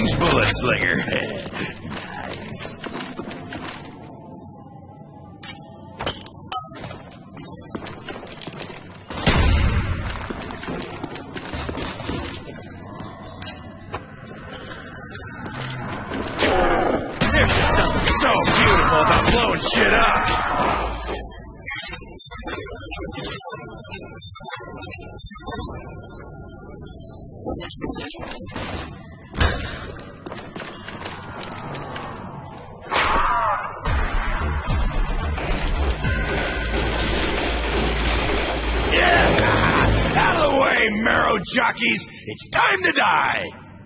range bullet slinger. Nice. There's just something so beautiful about blowing shit up. Out of the way, marrow jockeys! It's time to die!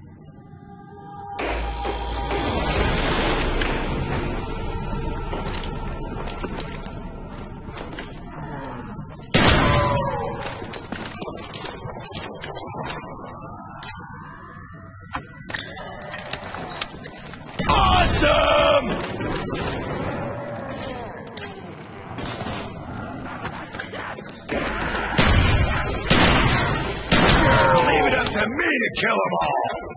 Awesome! Leave it up to me to kill them all!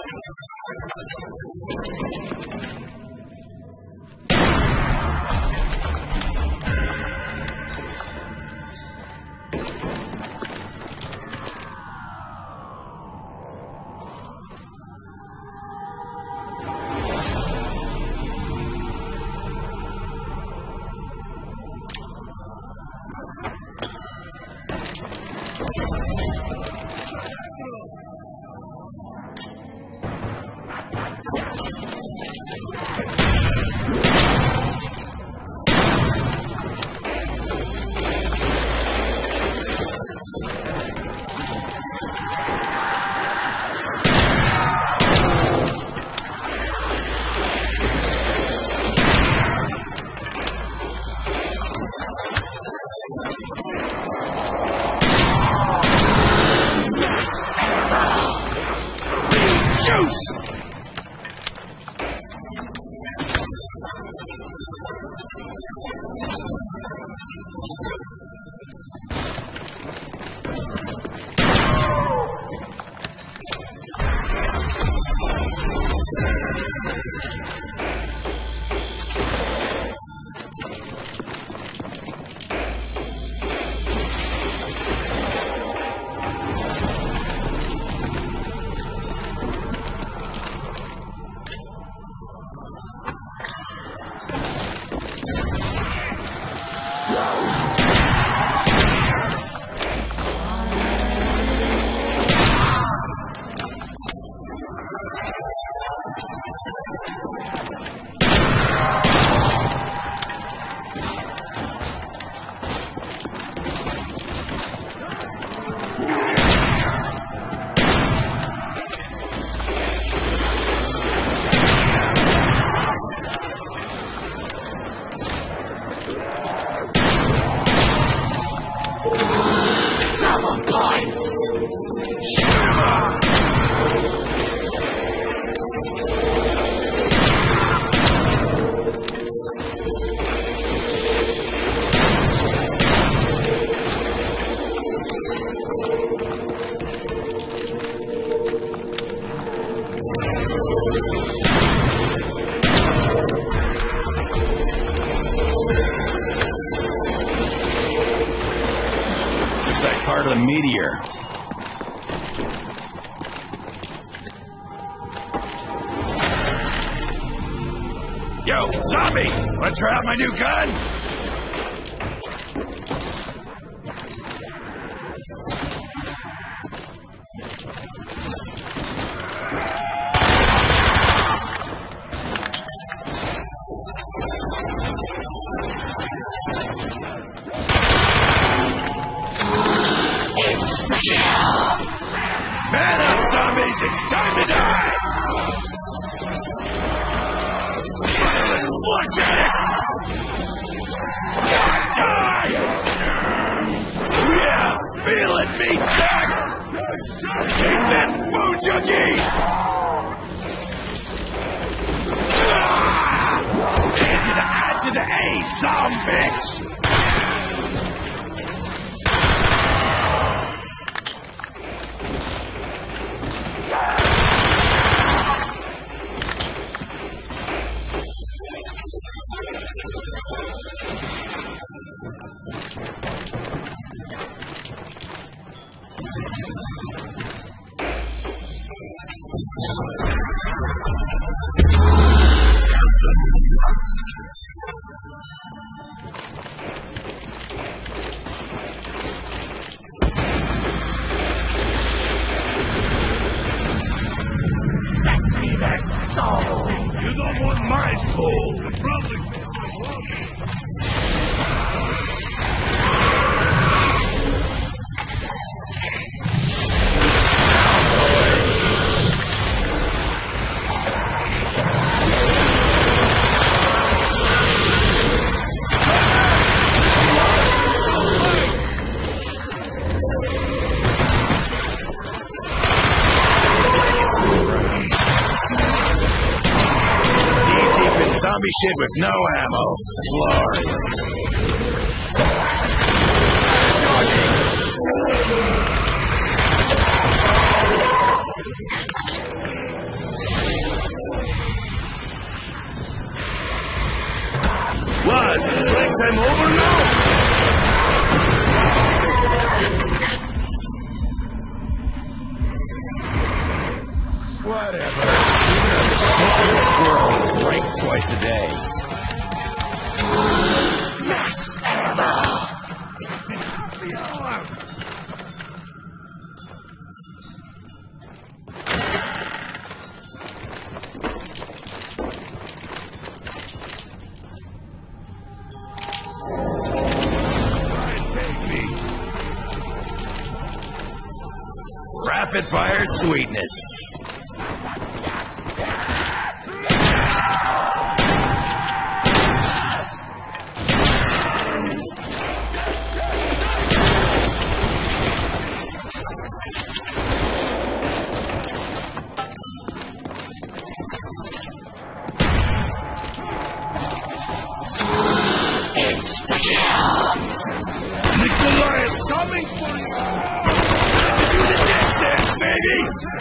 Juice! Looks like part of the meteor. Yo, zombie! Wanna try out my new gun? Man up, zombies! It's time to die! Let's watch it! Die! Yeah! Feel it, meat sacks! Taste this, food junkie! Add to the A, zombie! Fetch me their soul! You don't want my soul! You probably... Zombie shit with no ammo. Glorious. What? Take them over now? Whatever. Even a squirrel is right twice a day. Max ammo! Rapid fire sweetness. Nikolai is coming for you! Do the death dance, baby!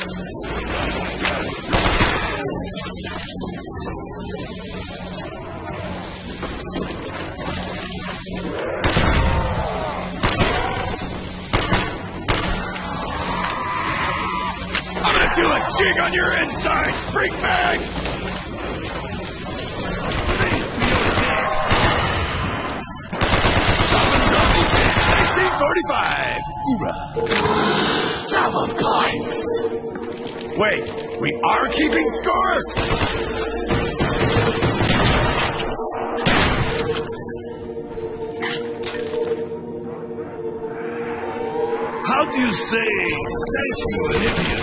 I'm gonna do a jig on your insides, freak bag! 45! Double points! Wait, we are keeping score? How do you say thanks to Olivia?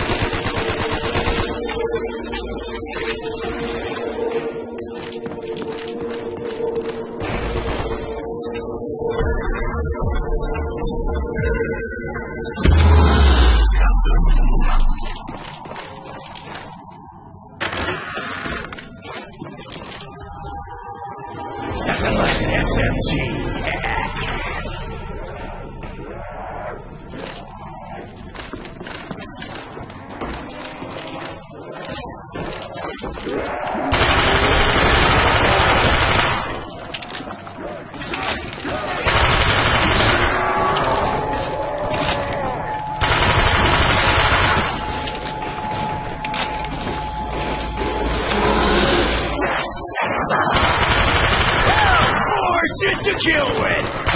Nothing like an SMG. More shit to kill with!